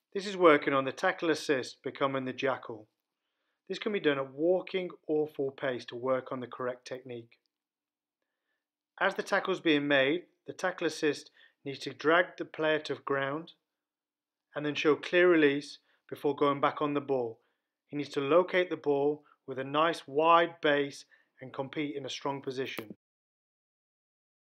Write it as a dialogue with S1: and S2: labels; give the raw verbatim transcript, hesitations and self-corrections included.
S1: This is working on the tackle assist becoming the jackal. This can be done at walking or full pace to work on the correct technique. As the tackle is being made, the tackle assist needs to drag the player to ground and then show clear release before going back on the ball. He needs to locate the ball with a nice wide base and compete in a strong position.